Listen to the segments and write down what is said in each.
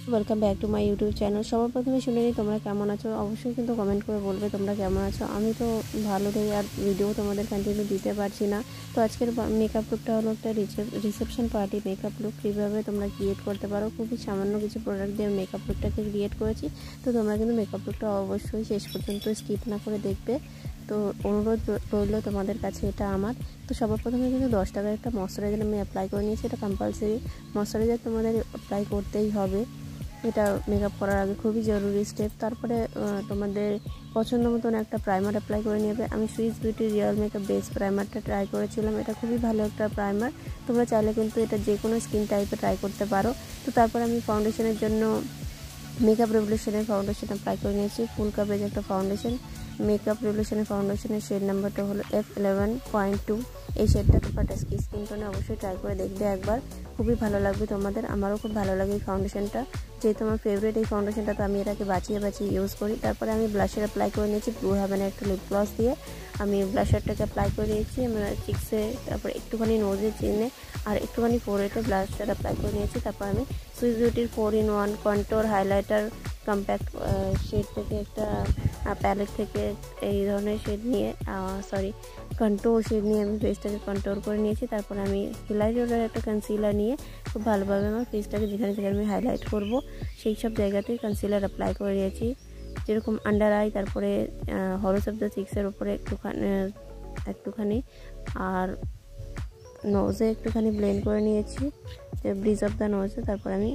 Welcome back to my YouTube channel. সবার প্রথমে শুনে নিই তোমরা কেমন আছো, অবশ্যই কিন্তু কমেন্ট করে বলবে তোমরা কেমন আছো। আমি তো ভালো নেই, আর ভিডিও তোমাদের কন্টিনিউ দিতে পারছি না। তো আজকের মেকআপ লুকটা হলো একটা রিসেপশন পার্টি মেকআপ লুক। কীভাবে তোমরা ক্রিয়েট করতে পারো, খুবই সামান্য কিছু প্রোডাক্ট দিয়ে মেকআপ লুকটাকে ক্রিয়েট করেছি। তো তোমরা কিন্তু মেকআপ লুকটা অবশ্যই শেষ পর্যন্ত স্কিপ না করে দেখবে। তো অনুরোধ রইল তোমাদের কাছে এটা আমার। তো সবার প্রথমে কিন্তু 10 টাকার একটা ময়শ্চারাইজার আমি অ্যাপ্লাই করে নিয়েছি। এটা কম্পালসারি ময়শ্চারাইজার তোমাদের অ্যাপ্লাই করতেই হবে, এটা মেকআপ করার আগে খুবই জরুরি স্টেপ। তারপরে তোমাদের পছন্দ মতন একটা প্রাইমার অ্যাপ্লাই করে নেবে। আমি Swiss Beauty real makeup base প্রাইমারটা ট্রাই করেছিলাম, এটা খুবই ভালো একটা প্রাইমার। তোমরা চাইলে কিন্তু এটা যে কোনো স্কিন টাইপে ট্রাই করতে পারো। তো তারপর আমি ফাউন্ডেশনের জন্য মেকআপ রেভলিউশনের ফাউন্ডেশন অ্যাপ্লাই করে নিয়েছি, ফুল কাভারেজ একটা ফাউন্ডেশন। মেকআপ রেভলিউশনের ফাউন্ডেশনের শেড নাম্বারটা হলো F11.2। এই শেডটা তোমরা স্কিন টোনে অবশ্যই ট্রাই করে দেখবে একবার, খুবই ভালো লাগবে তোমাদের। আমারও খুব ভালো লাগে এই ফাউন্ডেশনটা, যেহেতু আমার ফেভারিট এই ফাউন্ডেশনটা, তো আমি এটাকে বাঁচিয়ে ইউজ করি। তারপরে আমি ব্লাশার অ্যাপ্লাই করে নিয়েছি ব্লু হেভেনের একটা লিপ গ্লস দিয়ে। আমি ব্লাশারটাকে অ্যাপ্লাই করে নিয়েছি আমার চিক্সে, তারপরে একটুখানি নোজে চিনে, আর একটুখানি ফোরহেডে ব্লাশার অ্যাপ্লাই করে নিয়েছি। তারপর আমি সুইস বিউটির 4-in-1 contour highlighter compact shade থেকে একটা প্যালেট থেকে এই ধরনের শেড নিয়ে কন্ট্রোর শেড নিয়ে আমি ফেসটাকে কন্ট্রোল করে নিয়েছি। তারপরে আমি হাইলাইটারের একটা কনসিলার নিয়ে খুব ভালোভাবে আমার ফেসটাকে যেখানে যেখানে আমি হাইলাইট করব সেই সব জায়গাতেই কনসিলার অ্যাপ্লাই করে নিয়েছি, যেরকম আন্ডার আই, তারপরে হলোস অফ দ্য চিক্সের উপরে একটুখানি আর নোজে একটুখানি ব্লেন্ড করে নিয়েছি, ব্রিজ অফ দ্য নোজে। তারপর আমি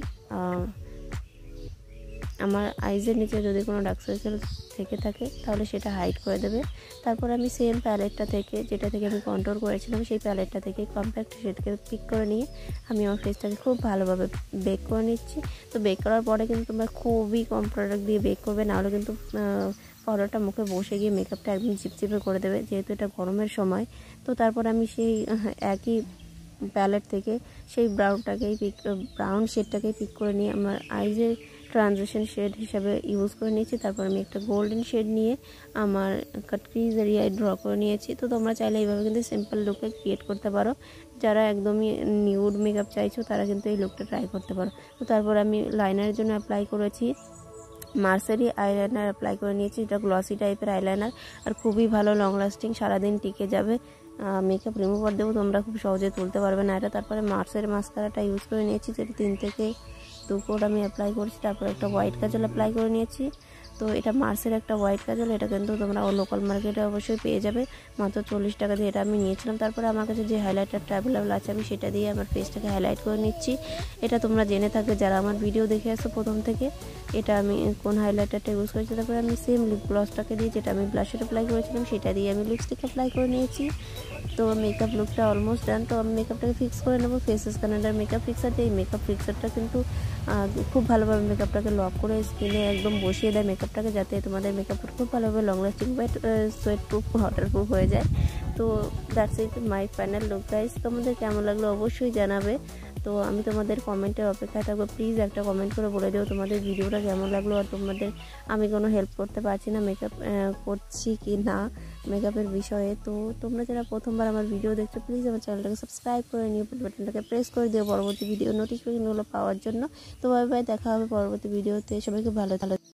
আমার আইজের নিচে যদি কোনো ডার্ক সার্কেল থেকে থাকে তাহলে সেটা হাইড করে দেবে। তারপর আমি সেম প্যালেটটা থেকে, যেটা থেকে আমি কন্ট্রোল করেছিলাম, সেই প্যালেটটা থেকে কম্প্যাক্ট শেডকে পিক করে নিয়ে আমি আমার ফেসটাকে খুব ভালোভাবে বেক করে নিচ্ছি। তো বেক করার পরে কিন্তু তোমরা খুবই কম প্রোডাক্ট দিয়ে বেক করবে, নাহলে কিন্তু পাউডারটা মুখে বসে গিয়ে মেকআপটা একদম চিপচিপে করে দেবে, যেহেতু এটা গরমের সময়। তো তারপর আমি সেই একই প্যালেট থেকে সেই ব্রাউন শেডটাকেই পিক করে নিয়ে আমার আইজের ট্রানজিশন শেড হিসাবে ইউজ করে নিয়েছি। তারপর আমি একটা গোল্ডেন শেড নিয়ে আমার কাট ক্রিজ এরিয়ায় ড্র করে নিয়েছি। তো তোমরা চাইলে এইভাবে কিন্তু সিম্পল লুকে ক্রিয়েট করতে পারো। যারা একদমই নিউড মেকআপ চাইছো তারা কিন্তু এই লুকটা ট্রাই করতে পারো। তো তারপর আমি লাইনারের জন্য অ্যাপ্লাই করেছি মার্সারি আইলাইনার অ্যাপ্লাই করে নিয়েছি, এটা গ্লসি টাইপের আইলাইনার, আর খুবই ভালো লং লাস্টিং, সারাদিন টিকে যাবে। মেকআপ রিমুভার দেবো, তোমরা খুব সহজে তুলতে পারবে না এটা। তারপরে মার্সের মাস্কারাটা ইউজ করে নিয়েছি, যেটা 3 থেকে 2 কোট আমি অ্যাপ্লাই করেছি। তারপর একটা হোয়াইট কাজল অ্যাপ্লাই করে নিয়েছি। তো এটা মার্সের একটা হোয়াইট কাজল, এটা কিন্তু তোমরা লোকাল মার্কেটে অবশ্যই পেয়ে যাবে, মাত্র 40 টাকা দিয়ে এটা আমি নিয়েছিলাম। তারপরে আমার কাছে যে হাইলাইটারটা অ্যাভেলেবল আছে আমি সেটা দিয়ে আমার ফেসটাকে হাইলাইট করে নিচ্ছি। এটা তোমরা জেনে থাকবে যারা আমার ভিডিও দেখে আসো প্রথম থেকে, এটা আমি কোন হাইলাইটারটা ইউজ করেছি। তারপরে আমি সেম লিপ গ্লসটাকে দিয়ে, যেটা আমি ব্লাশার অ্যাপ্লাই করেছিলাম, সেটা দিয়ে আমি লিপস্টিক অ্যাপ্লাই করে নিয়েছি। তো মেকআপ লুকটা অলমোস্ট ডান। তো আমি মেকআপটাকে ফিক্স করে নেবো ফেসেস কানাডার মেকআপ ফিক্সার দিয়ে। এই মেকআপ ফিক্সারটা কিন্তু খুব ভালোভাবে মেকআপটাকে লক করে স্কিনে একদম বসিয়ে দেয় মেকআপটাকে, যাতে তোমাদের মেকআপটা খুব ভালোভাবে লং লাস্টিং বা সোয়েট প্রুফ ওয়াটার প্রুফ হয়ে যায়। তো that's it my final look guys. তোমাদের কেমন লাগলো অবশ্যই জানাবে। তো আমি তোমাদের কমেন্টের অপেক্ষায় থাকবো, প্লিজ একটা কমেন্ট করে বলে দিও তোমাদের ভিডিওটা কেমন লাগলো, আর তোমাদের আমি কোনো হেল্প করতে পারছি না মেকআপ করছি কি না মেকআপের বিষয়ে। তো তোমরা যারা প্রথমবার আমার ভিডিও দেখছো, প্লিজ আমার চ্যানেলটাকে সাবস্ক্রাইব করে নিও, বেল বাটনটাকে প্রেস করে দিও পরবর্তী ভিডিও নোটিফিকেশনগুলো পাওয়ার জন্য। তো বাই বাই, দেখা হবে পরবর্তী ভিডিওতে। সবাইকে ভালো